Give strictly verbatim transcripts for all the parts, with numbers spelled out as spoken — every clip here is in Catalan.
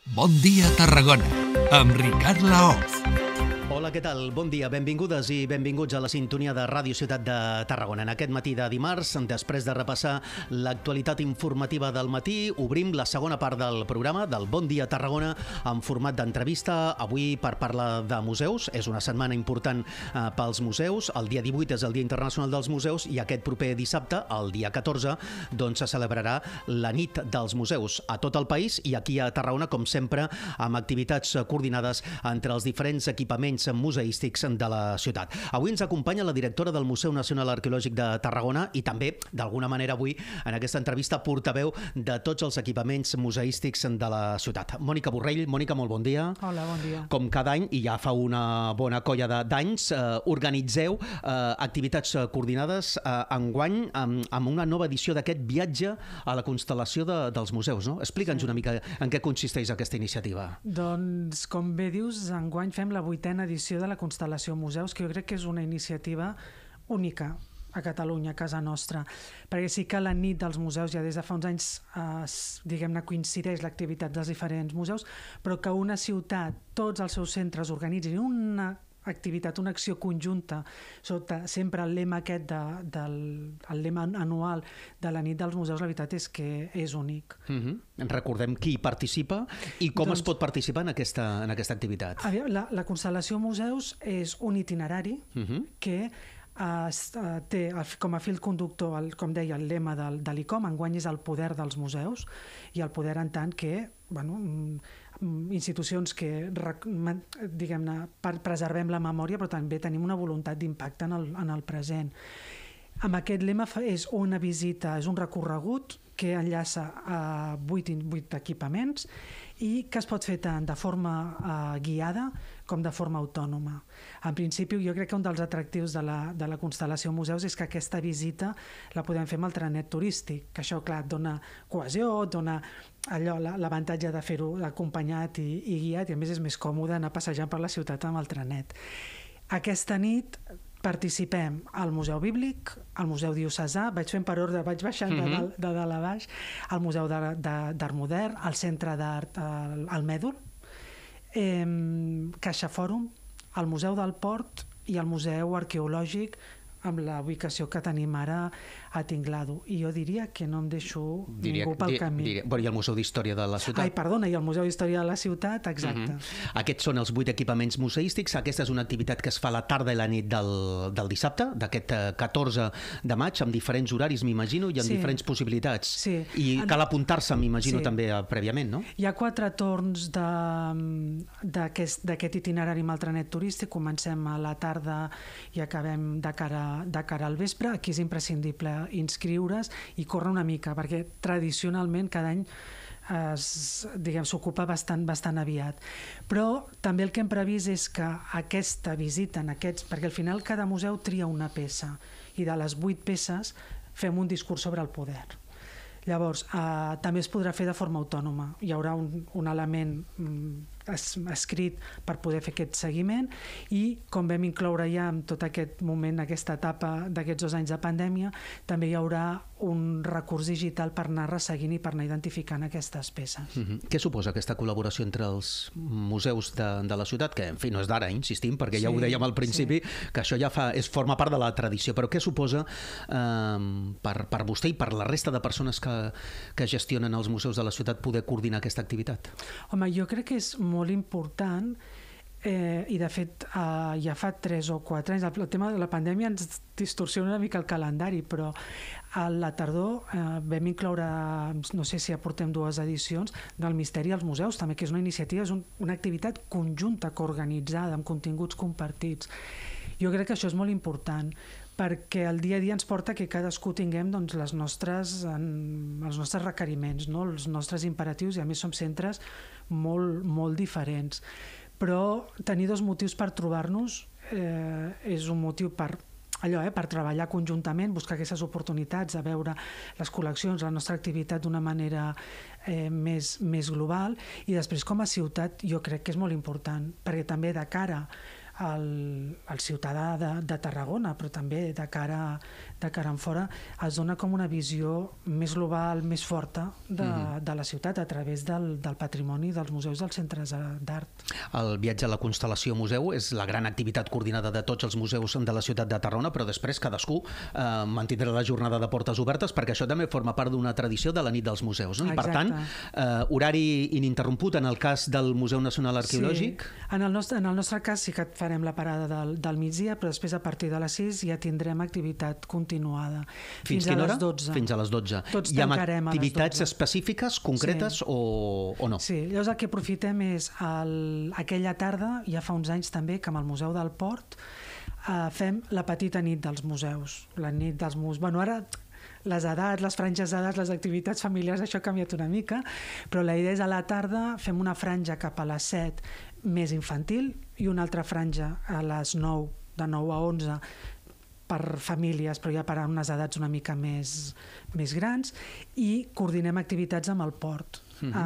Bon dia, Tarragona, amb Ricard Laoz. Hola, què tal? Bon dia, benvingudes i benvinguts a la sintonia de Ràdio Ciutat de Tarragona. En aquest matí de dimarts, després de repassar l'actualitat informativa del matí, obrim la segona part del programa del Bon dia Tarragona en format d'entrevista, avui per parlar de museus. És una setmana important eh, pels museus. El dia divuit és el Dia Internacional dels Museus i aquest proper dissabte, el dia catorze, doncs se celebrarà la nit dels museus a tot el país i aquí a Tarragona, com sempre, amb activitats coordinades entre els diferents equipaments museístics de la ciutat. Avui ens acompanya la directora del Museu Nacional Arqueològic de Tarragona i també, d'alguna manera avui, en aquesta entrevista, portaveu de tots els equipaments museístics de la ciutat. Mònica Borrell. Mònica, molt bon dia. Hola, bon dia. Com cada any, i ja fa una bona colla d'anys, eh, organitzeu eh, activitats coordinades eh, enguany amb, amb una nova edició d'aquest viatge a la constel·lació de, dels museus, no? Explica'ns sí. una mica en què consisteix aquesta iniciativa. Doncs, com bé dius, enguany fem la vuitena edició de la Constel·lació Museus, que jo crec que és una iniciativa única a Catalunya, a casa nostra, perquè sí que la nit dels museus ja des de fa uns anys eh, diguem-ne coincideix l'activitat dels diferents museus, però que una ciutat, tots els seus centres organitzin una activitat, una acció conjunta sota sempre el lema aquest de, del el lema anual de la nit dels museus, la veritat és que és únic. Mm-hmm. Recordem qui participa i com doncs, es pot participar en aquesta, en aquesta activitat. La, la Constel·lació Museus és un itinerari mm-hmm. que es, uh, té com a fil conductor, el, com deia, el lema del, de l'I C O M, enguany és el poder dels museus, i el poder en tant que bueno, institucions que diguem-ne preservem la memòria, però també tenim una voluntat d'impacte en, el, en el present. Amb aquest lema és una visita, és un recorregut que enllaça a vuit, vuit equipaments i que es pot fer tant de forma uh, guiada com de forma autònoma. En principi, jo crec que un dels atractius de la, de la Constel·lació Museus és que aquesta visita la podem fer amb el trenet turístic, que això, clar, et dona cohesió, et dona allò, l'avantatge de fer-ho acompanyat i, i guiat, i a més és més còmode anar passejant per la ciutat amb el trenet. Aquesta nit participem al Museu Bíblic, al Museu Diocesà, vaig fent per ordre, vaig baixant de dalt, de dalt a baix, al Museu d'Art Modern, al Centre d'Art al Mèdol, eh, Caixa Fòrum, al Museu del Port i al Museu Arqueològic, amb la ubicació que tenim ara a Tinglado. I jo diria que no em deixo diria, ningú pel camí. Diria, bueno, i el Museu d'Història de la Ciutat. Ai, perdona, i el Museu d'Història de la Ciutat, exacte. Uh-huh. Aquests són els vuit equipaments museístics. Aquesta és una activitat que es fa a la tarda i la nit del, del dissabte, d'aquest catorze de maig, amb diferents horaris, m'imagino, i amb sí. diferents possibilitats. Sí. I cal apuntar-se, m'imagino, sí. també prèviament, no? Hi ha quatre torns d'aquest itinerari amb el trenet turístic. Comencem a la tarda i acabem de cara de cara al vespre. Aquí és imprescindible inscriure's i córrer una mica, perquè tradicionalment cada any s'ocupa bastant, bastant aviat. Però també el que hem previst és que aquesta visita, en aquests, perquè al final cada museu tria una peça i de les vuit peces fem un discurs sobre el poder. Llavors, eh, també es podrà fer de forma autònoma. Hi haurà un, un element mm, es, escrit per poder fer aquest seguiment i, com vam incloure ja en tot aquest moment, aquesta etapa d'aquests dos anys de pandèmia, també hi haurà un recurs digital per anar resseguint i per anar identificant aquestes peces. Mm-hmm. Què suposa aquesta col·laboració entre els museus de, de la ciutat? Que, en fi, no és d'ara, insistim, perquè ja sí, ho dèiem al principi, sí. que això ja fa, és, forma part de la tradició. Però què suposa eh, per, per vostè i per la resta de persones que que gestionen els museus de la ciutat poder coordinar aquesta activitat? Home, jo crec que és molt important eh, i de fet eh, ja fa tres o quatre anys, el tema de la pandèmia ens distorsiona una mica el calendari, però a la tardor eh, vam incloure, no sé si aportem dues edicions, del Misteri als Museus, també, que és una iniciativa, és un, una activitat conjunta, coorganitzada, amb continguts compartits. Jo crec que això és molt important, perquè el dia a dia ens porta que cadascú tinguem doncs, les nostres, en, els nostres requeriments, no? Els nostres imperatius, i a més som centres molt, molt diferents. Però tenir dos motius per trobar-nos eh, és un motiu per, allò, eh, per treballar conjuntament, buscar aquestes oportunitats, a veure les col·leccions, la nostra activitat d'una manera eh, més, més global, i després com a ciutat jo crec que és molt important, perquè també de cara al, al ciutadà de, de Tarragona, però també de cara, de cara en fora, es dona com una visió més global, més forta de, mm-hmm. de la ciutat a través del, del patrimoni dels museus dels centres d'art. El viatge a la Constel·lació Museu és la gran activitat coordinada de tots els museus de la ciutat de Tarragona, però després cadascú eh, mantindrà la jornada de portes obertes, perquè això també forma part d'una tradició de la nit dels museus. No? I, per tant, eh, horari ininterromput en el cas del Museu Nacional Arqueològic? Sí. En el nostre, en el nostre cas sí que farem la parada del, del migdia, però després a partir de les sis ja tindrem activitat continuada. Fins, fins a les dotze. Fins a les dotze. Tots hi ha activitats específiques, concretes, sí. o, o no? Sí, llavors el que aprofitem és el, aquella tarda, ja fa uns anys també, que amb el Museu del Port eh, fem la petita nit dels museus. La nit dels museus. Bueno, ara les edats, les franges d'edats, les activitats familiars, això ha canviat una mica, però la idea és a la tarda fem una franja cap a les set més infantil i una altra franja a les nou, de nou a onze, per famílies, però ja per a unes edats una mica més, més grans, i coordinem activitats amb el port, mm-hmm.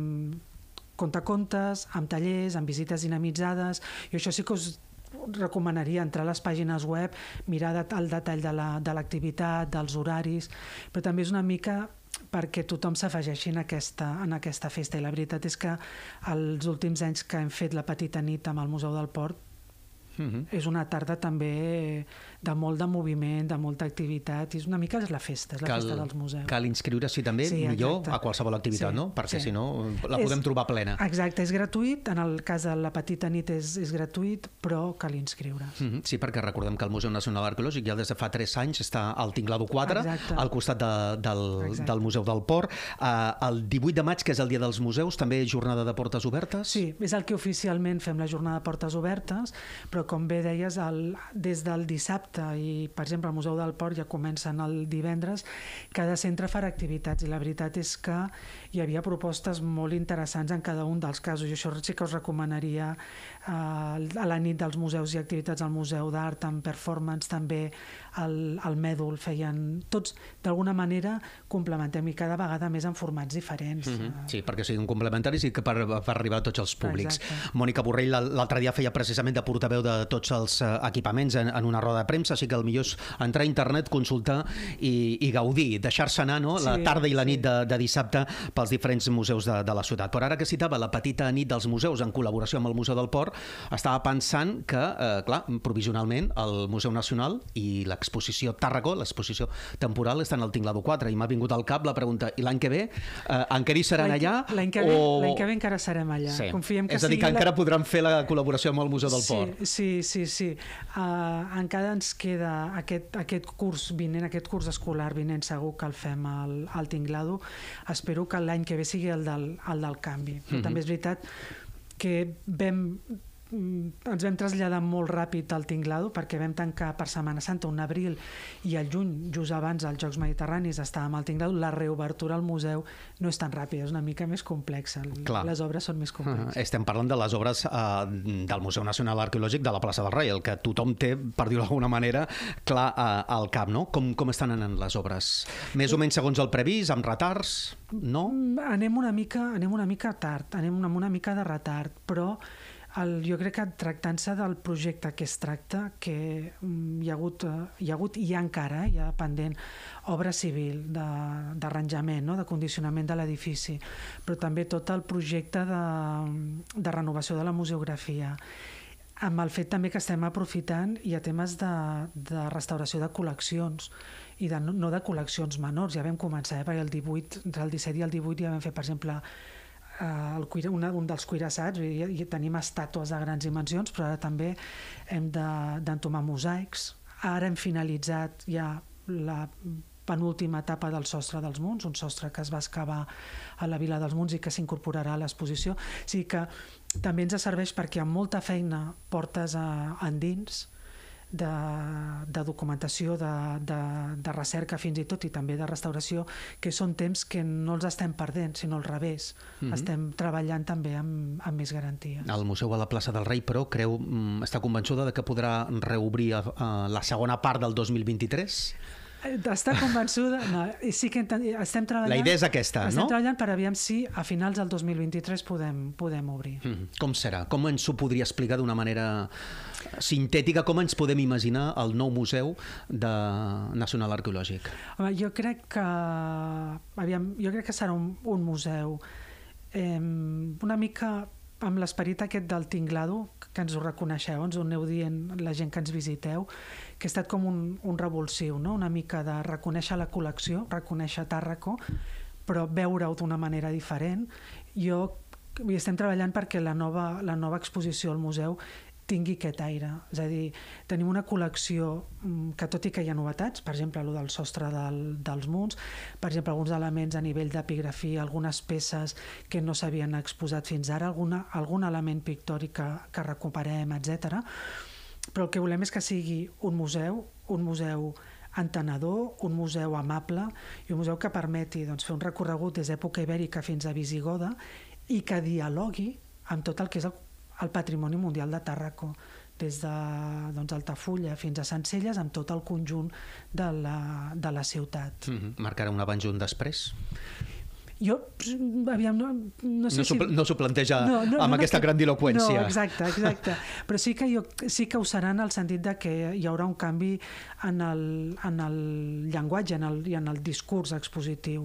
amb contacontes, amb tallers, amb visites dinamitzades, i això sí que us recomanaria entrar a les pàgines web, mirar el detall de l'activitat, dels horaris, però també és una mica perquè tothom s'afegeixi en aquesta, en aquesta festa. I la veritat és que els últims anys que hem fet la petita nit amb el Museu del Port, mm-hmm. és una tarda també de molt de moviment, de molta activitat, i és una mica és la festa, és la cal, festa dels museus. Cal inscriure-s'hi també, sí, millor, exacte. A qualsevol activitat, sí, no? Perquè sí. Si no, la podem és, trobar plena. Exacte, és gratuït, en el cas de la petita nit és, és gratuït, però cal inscriure's. Mm-hmm. Sí, perquè recordem que el Museu Nacional Arqueològic ja des de fa tres anys està al Tinglado quatre, exacte. Al costat de, del, del Museu del Port. Uh, el divuit de maig, que és el Dia dels Museus, també jornada de portes obertes? Sí, és el que oficialment fem la jornada de portes obertes, però com bé deies, el, des del dissabte i, per exemple, el Museu del Port ja comencen el divendres, cada centre farà activitats i la veritat és que hi havia propostes molt interessants en cada un dels casos i això sí que us recomanaria eh, a la nit dels museus i activitats al Museu d'Art, amb performance, també el, el Mèdol, feien tots d'alguna manera complementem i cada vegada més en formats diferents. Mm-hmm. Sí, perquè siguin complementaris i que per, per arribar a tots els públics. Exacte. Mònica Borrell l'altre dia feia precisament de portaveu de tots els equipaments en, en una roda de premsa, així que el millor és entrar a internet, consultar i, i gaudir, deixar-se anar, no? La sí, tarda i la nit de, de dissabte pels diferents museus de, de la ciutat. Però ara que citava la petita nit dels museus en col·laboració amb el Museu del Port, estava pensant que, eh, clar, provisionalment el Museu Nacional i l'exposició Tàrraco, l'exposició temporal, estan al Tinglado quatre i m'ha vingut al cap la pregunta, i l'any que ve eh, encara hi seran allà? L'any que, o... que ve encara serem allà. Sí. Confiem que és a dir, que encara la... podran fer la col·laboració amb el Museu del sí, Port. Sí, sí, sí. Uh, encara ens queda aquest, aquest curs vinent, aquest curs escolar vinent segur que el fem al, al Tinglado. Espero que l'any que ve sigui el del, el del canvi. Però mm-hmm. també és veritat que vam ens vam traslladar molt ràpid al Tinglado perquè vam tancar per Setmana Santa un abril i al juny, just abans dels Jocs Mediterranis, estàvem al Tinglado. La reobertura al museu no és tan ràpida, és una mica més complexa. Clar. Les obres són més complexes. Uh, estem parlant de les obres uh, del Museu Nacional Arqueològic de la plaça del Rei, el que tothom té, per dir-ho d'alguna manera, clar uh, al cap, no? Com, com estan anant les obres? Més o menys segons el previst, amb retards, no? Anem una mica, anem una mica tard, anem amb una mica de retard, però El, jo crec que tractant-se del projecte que es tracta, que um, hi, ha hagut, uh, hi ha hagut i hi ha encara, hi ha pendent, obra civil, d'arranjament, no? De condicionament de l'edifici, però també tot el projecte de, de renovació de la museografia, amb el fet també que estem aprofitant hi ha temes de, de restauració de col·leccions, i de, no de col·leccions menors. Ja vam començar, eh? Perquè el divuit, entre el disset i el divuit ja vam fer, per exemple, El, una, un dels cuirassats, i, i tenim estàtues de grans dimensions, però ara també hem d'entomar mosaics. Ara hem finalitzat ja la penúltima etapa del sostre dels Munts, un sostre que es va excavar a la Vila dels Munts i que s'incorporarà a l'exposició. O sigui que també ens serveix perquè amb molta feina portes a, endins de, de documentació, de, de, de recerca fins i tot, i també de restauració, que són temps que no els estem perdent, sinó al revés. Mm-hmm. Estem treballant també amb, amb més garanties. El Museu a la plaça del Rei, però, creu, està convençuda de que podrà reobrir a, a la segona part del dos mil vint-i-tres? Està convençuda... No, sí que estem treballant... La idea és aquesta, estem no? Estem treballant per aviam si a finals del dos mil vint-i-tres podem, podem obrir. Mm. Com serà? Com ens ho podria explicar d'una manera sintètica? Com ens podem imaginar el nou museu de Nacional Arqueològic? Home, jo crec que... Aviam, jo crec que serà un, un museu eh, una mica amb l'esperit aquest del tinglado, que ens ho reconeixeu, ens ho aneu dient la gent que ens visiteu, que ha estat com un, un revulsiu, no? Una mica de reconèixer la col·lecció, reconèixer Tàrraco, però veure-ho d'una manera diferent. Jo hi estem treballant perquè la nova, la nova exposició al museu tingui aquest aire. És a dir, tenim una col·lecció que, tot i que hi ha novetats, per exemple, el del sostre del, dels munts, per exemple, alguns elements a nivell d'epigrafia, algunes peces que no s'havien exposat fins ara, alguna, algun element pictòric que, que recuperem, etcètera. Però el que volem és que sigui un museu, un museu entenedor, un museu amable i un museu que permeti doncs, fer un recorregut des d'època ibèrica fins a visigoda i que dialogui amb tot el que és el el patrimoni mundial de Tàrraco, des de doncs, Altafulla fins a Sencelles, amb tot el conjunt de la, de la ciutat. Mm-hmm. Marcarà un abans i un després? Jo, aviam, no, no sé no si... No s'ho planteja no, no, amb no, aquesta no, grandiloqüència. No, exacte, exacte. Però sí que, jo, sí que ho serà en el sentit de que hi haurà un canvi en el, en el llenguatge en el, i en el discurs expositiu.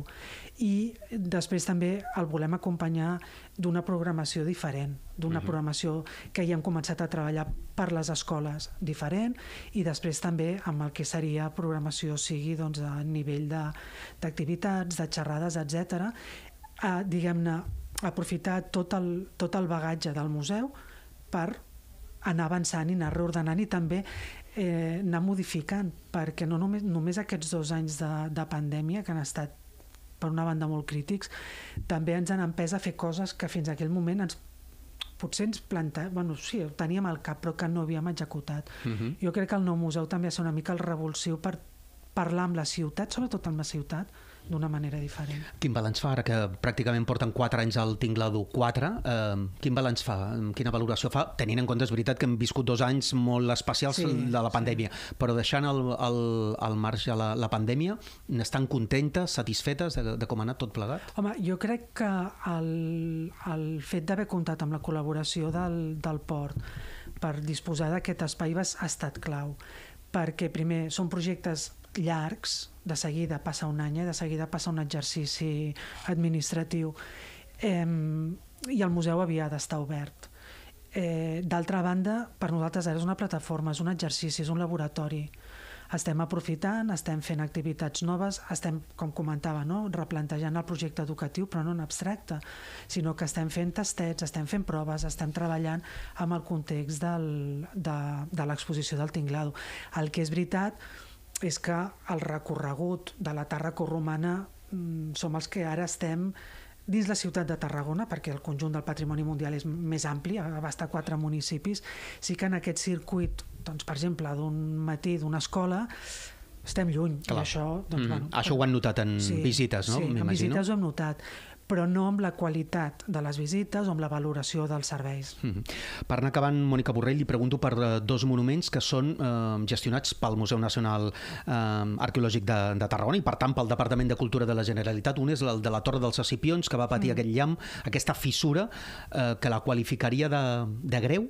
I després també el volem acompanyar d'una programació diferent, d'una uh-huh. programació que ja hem començat a treballar per les escoles diferent i després també amb el que seria programació sigui doncs, a nivell de, d'activitats, de xerrades, etcètera. Eh, diguem-ne, aprofitar tot el, tot el bagatge del museu per anar avançant i anar reordenant i també eh, anar modificant, perquè no només, només aquests dos anys de, de pandèmia que han estat per una banda molt crítics, també ens han empès a fer coses que fins a aquell moment ens, potser ens plantàvem, bueno, sí, ho teníem al cap però que no havíem executat. Uh-huh. Jo crec que el nou museu també ha de ser una mica el revulsiu per parlar amb la ciutat, sobretot amb la ciutat, d'una manera diferent. Quin balanç fa, ara que pràcticament porten quatre anys al Tinglado quatre, eh, quin balanç fa, quina valoració fa, tenint en compte, és veritat que hem viscut dos anys molt especials sí, de la pandèmia, sí. Però deixant el, el, el marge la, la pandèmia, n'estan contentes, satisfetes de, de com ha anat tot plegat? Home, jo crec que el, el fet d'haver comptat amb la col·laboració del, del port per disposar d'aquest espai ha estat clau, perquè primer són projectes llargs, de seguida passa un any, eh? De seguida passa un exercici administratiu eh, i el museu havia d'estar obert. Eh, d'altra banda, per nosaltres ara és una plataforma, és un exercici, és un laboratori. Estem aprofitant, estem fent activitats noves, estem, com comentava, no? replantejant el projecte educatiu, però no en abstracte, sinó que estem fent tastets, estem fent proves, estem treballant amb el context del, de, de l'exposició del Tinglado. El que és veritat és que el recorregut de la Tàrraco romana mm, som els que ara estem dins la ciutat de Tarragona, perquè el conjunt del patrimoni mundial és més ampli, abasta quatre municipis. Sí que en aquest circuit, doncs, per exemple, d'un matí d'una escola, estem lluny. I això, doncs, mm-hmm. bueno, això ho han notat en sí, visites, no? Sí, en m'imagino. visites ho hem notat, però no amb la qualitat de les visites o amb la valoració dels serveis. Mm-hmm. Per anar acabant, Mònica Borrell, li pregunto per uh, dos monuments que són uh, gestionats pel Museu Nacional uh, Arqueològic de, de Tarragona i, per tant, pel Departament de Cultura de la Generalitat. Un és el de la Torre dels Escipions, que va patir mm. aquest llamp, aquesta fissura, uh, que la qualificaria de, de greu?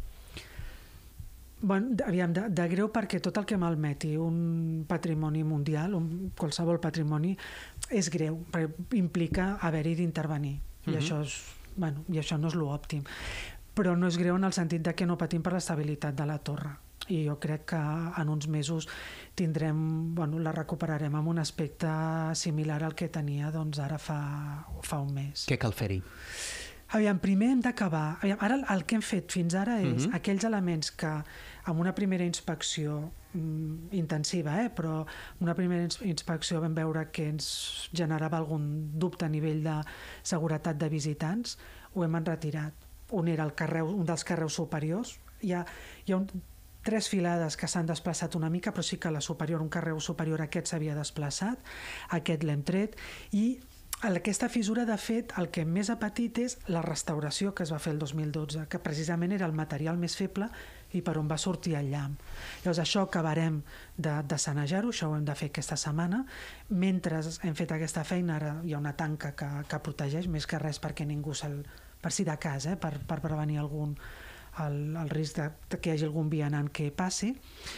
Bueno, aviam, de, de greu perquè tot el que malmeti un patrimoni mundial, un, qualsevol patrimoni, és greu, perquè implica haver-hi d'intervenir. I, uh-huh. això és, bueno, i això no és l'òptim. Però no és greu en el sentit de que no patim per l'estabilitat de la torre. I jo crec que en uns mesos tindrem, bueno, la recuperarem amb un aspecte similar al que tenia doncs, ara fa, fa un mes. Què cal fer-hi? Aviam, primer hem d'acabar. Ara el que hem fet fins ara és uh-huh. aquells elements que amb una primera inspecció mm, intensiva, eh, però una primera ins- inspecció vam veure que ens generava algun dubte a nivell de seguretat de visitants, ho hem enretirat. Un era el carreu, un dels carreus superiors. Hi ha, hi ha un, tres filades que s'han desplaçat una mica, però sí que la superior, un carreu superior, aquest s'havia desplaçat, aquest l'hem tret, i aquesta fissura, de fet, el que més ha patit és la restauració que es va fer el dos mil dotze, que precisament era el material més feble i per on va sortir el llamp. Llavors això acabarem de, de sanejar-ho, això ho hem de fer aquesta setmana. Mentre hem fet aquesta feina, ara hi ha una tanca que, que protegeix, més que res perquè ningú se'l... per si de cas, eh? per, per prevenir algun, el, el risc de, de que hi hagi algun vianant que passi.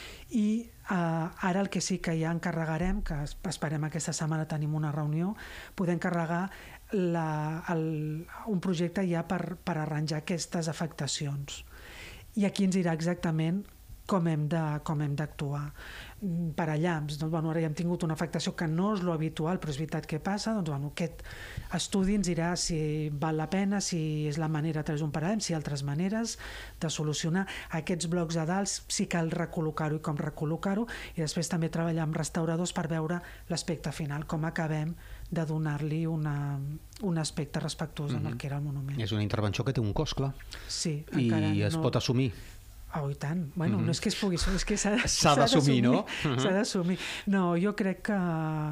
I eh, ara el que sí que ja encarregarem, que esperem aquesta setmana tenim una reunió, poder encarregar la, el, un projecte ja per, per arranjar aquestes afectacions. I aquí ens dirà exactament com hem de, com hem d'actuar. Per a llamps, doncs, bueno, ara ja hem tingut una afectació que no és lo habitual, però és veritat que passa, doncs, bueno, aquest estudi ens dirà si val la pena, si és la manera a través d'un paradem, si hi ha altres maneres de solucionar aquests blocs a dalt, si cal recol·locar-ho i com recol·locar-ho, i després també treballar amb restauradors per veure l'aspecte final, com acabem de donar-li una, un aspecte respectuós mm-hmm. amb el que era el monument. És una intervenció que té un cost, clar. Sí, i es no... pot assumir. Oh, i tant. Bueno, mm-hmm. no és que es pugui, és que s'ha d'assumir, no? S'ha d'assumir. No, jo crec que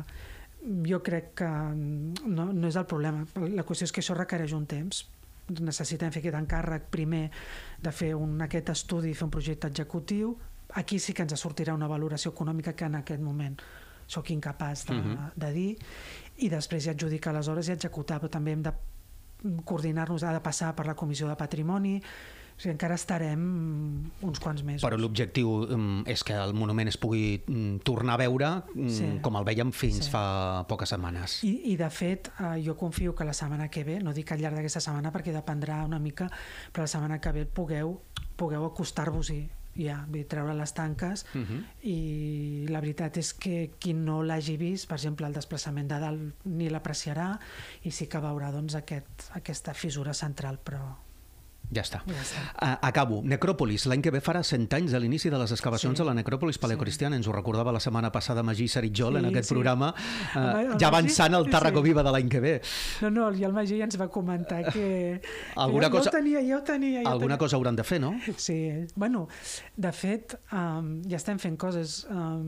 jo crec que no, no és el problema. La qüestió és que això requereix un temps. Necessitem fer aquest encàrrec primer de fer un, aquest estudi, fer un projecte executiu. Aquí sí que ens sortirà una valoració econòmica que en aquest moment sóc incapaç de, mm-hmm. de dir, i després ja adjudicar les hores i executar, però també hem de coordinar-nos, ha de passar per la Comissió de Patrimoni. O sigui, encara estarem uns quants mesos. Però l'objectiu um, és que el monument es pugui um, tornar a veure um, sí. com el vèiem fins sí. fa poques setmanes. I, i de fet, eh, jo confio que la setmana que ve, no dic al llarg d'aquesta setmana perquè dependrà una mica, però la setmana que ve pugueu, pugueu acostar-vos-hi ja, vull dir, treure les tanques uh-huh. i la veritat és que qui no l'hagi vist, per exemple el desplaçament de dalt ni l'apreciarà i sí que veurà doncs, aquest, aquesta fissura central, però ja està. Ja està. Uh, acabo. Necròpolis. L'any que ve farà cent anys de l'inici de les excavacions sí. a la necròpolis paleocristiana. Sí. Ens ho recordava la setmana passada Magí Saritjol sí, en aquest sí. programa, uh, el, el ja avançant el Tàrraco sí. Viva de l'any que ve. No, no, i el Magí ja ens va comentar que, alguna que ja, cosa, ja ho tenia, ja ho tenia. Ja alguna tenia. cosa hauran de fer, no? Sí. Bueno, de fet, um, ja estem fent coses.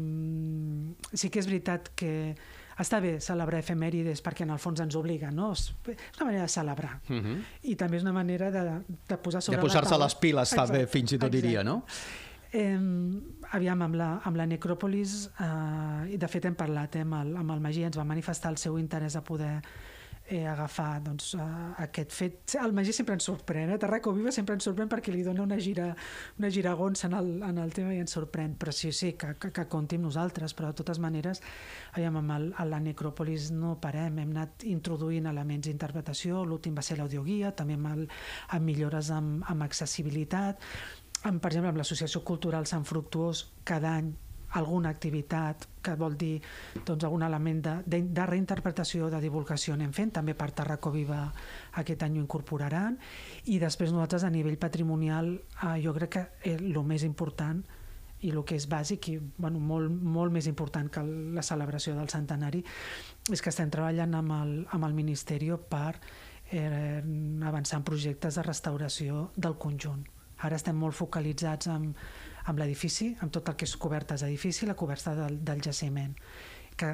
Um, sí que és veritat que està bé celebrar efemèrides perquè en el fons ens obliga, no? És una manera de celebrar. Uh-huh. I també és una manera de, de posar sobre de posar-se la taula. Les piles, també, fins i tot diria, no? Eh, aviam, amb la, amb la necròpolis, eh, i de fet hem parlat eh, amb, el, amb el Magí, ens va manifestar el seu interès a poder eh, agafar doncs, uh, aquest fet. El Magí sempre ens sorprèn, eh? Tàrraco Viva sempre ens sorprèn perquè li dona una, gira, una giragonsa en el, en el tema i ens sorprèn, però sí, sí, que, que, que compti amb nosaltres, però de totes maneres, aviam, amb el, a la necròpolis no parem, hem anat introduint elements d'interpretació, l'últim va ser l'audioguia, també amb, el, amb millores amb, amb accessibilitat, amb, per exemple, amb l'Associació Cultural Sant Fructuós, cada any alguna activitat que vol dir doncs, algun element de, de, de reinterpretació, de divulgació anem fent, també per Tàrraco Viva aquest any ho incorporaran, i després nosaltres a nivell patrimonial eh, jo crec que el més important i el que és bàsic i bueno, molt, molt més important que la celebració del centenari és que estem treballant amb el, amb el Ministeri per eh, avançar en projectes de restauració del conjunt. Ara estem molt focalitzats en amb l'edifici, amb tot el que és cobertes d'edifici, la coberta del, del jaciment, que,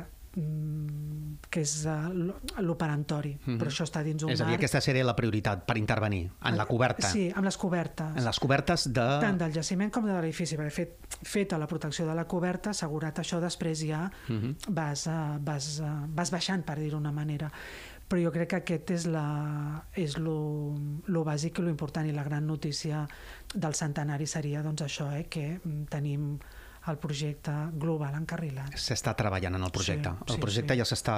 mm, que és uh, l'operantori, mm-hmm. però això està dins un marc. És a dir, aquesta seria la prioritat per intervenir, en la coberta. Sí, amb les cobertes. En les cobertes de... Tant del jaciment com de l'edifici, perquè fet, feta la protecció de la coberta, assegurat això, després ja mm-hmm. vas, uh, vas, uh, vas baixant, per dir-ho d'una manera. Però jo crec que aquest és, la, és lo, lo bàsic i lo important, i la gran notícia del centenari seria doncs, això, eh, que tenim el projecte global encarrilat. S'està treballant en el projecte. Sí, el sí, projecte sí. ja s'està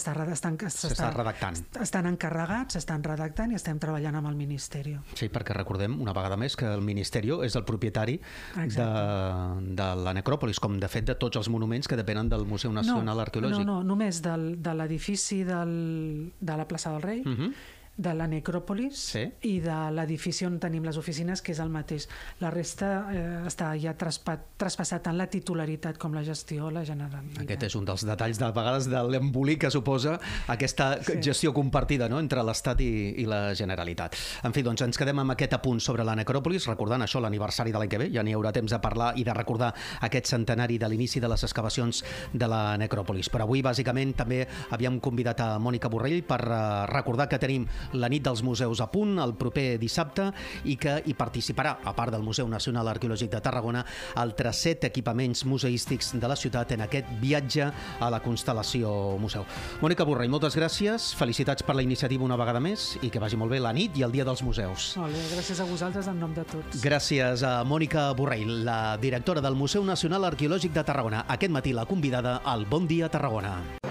s'està redactant. Estan encarregats, s'estan redactant i estem treballant amb el Ministeri. Sí, perquè recordem una vegada més que el Ministeri és el propietari de, de la necròpolis, com de fet de tots els monuments que depenen del Museu Nacional no, Arqueològic. No, no, només del, de l'edifici del, de la plaça del Rei, uh-huh. de la necròpolis sí. i de l'edifici on tenim les oficines, que és el mateix. La resta eh, està ja traspa, traspassat tant la titularitat com la gestió a la Generalitat. Aquest és un dels detalls de vegades de l'embolic que suposa aquesta sí. gestió compartida, no?, entre l'Estat i, i la Generalitat. En fi, doncs ens quedem amb aquest apunt sobre la necròpolis, recordant això, l'aniversari de l'any que ve, ja n'hi haurà temps de parlar i de recordar aquest centenari de l'inici de les excavacions de la necròpolis. Però avui, bàsicament, també havíem convidat a Mònica Borrell per uh, recordar que tenim la nit dels museus a punt el proper dissabte i que hi participarà, a part del Museu Nacional Arqueològic de Tarragona, altres set equipaments museístics de la ciutat en aquest viatge a la constel·lació museu. Mònica Borrell, moltes gràcies, felicitats per la iniciativa una vegada més i que vagi molt bé la nit i el dia dels museus. Molt bé, gràcies a vosaltres en nom de tots. Gràcies a Mònica Borrell, la directora del Museu Nacional Arqueològic de Tarragona. Aquest matí la convidada al Bon Dia Tarragona.